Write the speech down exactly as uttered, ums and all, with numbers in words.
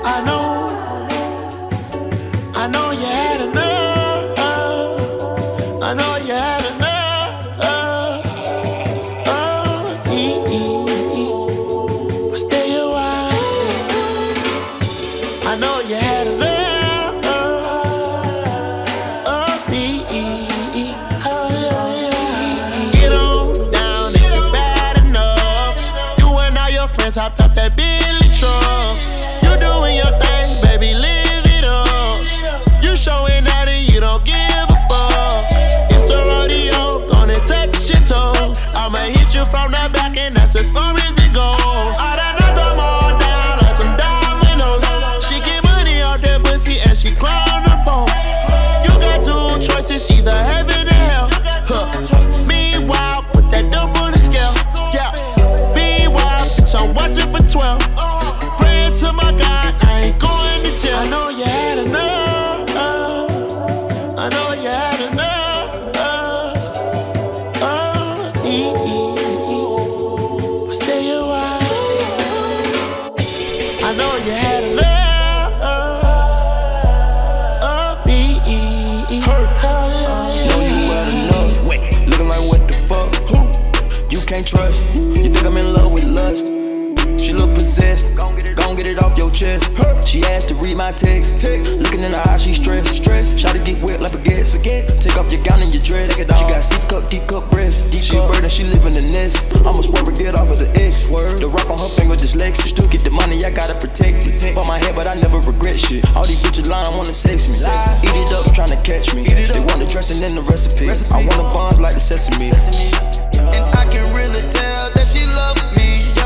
I know, I know you had enough. I know you had enough. Oh, e -e -e. Stay a while. I know you had enough. Oh, e -e -e. Get on down if you bad enough. You and all your friends hopped out that Billy truck. You doing your thing, baby, live it up. You showing out and you don't give a fuck. It's a rodeo, gonna take shit toll. I'ma hit you from the back and that's as far as it goes. I done knocked them all down like some dominoes. She get money out that pussy and she climb the pole. You got two choices, either heaven or hell. Huh. Meanwhile, put that dope on the scale. Yeah. Meanwhile, bitch, I'm watching for twelve. Praying to my God, I ain't going to jail. I know you had enough. I know you had enough. Oh, e -e. Stay a while. I know you had enough. Oh, e -e. Know you had enough. Looking like what the fuck? You can't trust. You think I'm in love with lust? She look possessed. Gon' get it off your chest. She asked to read my text. Looking in her eyes, she stressed. Try to get wet like baguettes. Take off your gown and your dress. She got C cup, D cup breast. She a bird and she live in the nest. I'ma swerve and get off of the X. The rock on her finger dyslexic. Still get the money, I gotta protect it. Bought my head, but I never regret shit. All these bitches lying, I wanna sex me. Eat it up, trying to catch me. They want the dressing in the recipe. I want a bond like the sesame. And I can really tell that she love me.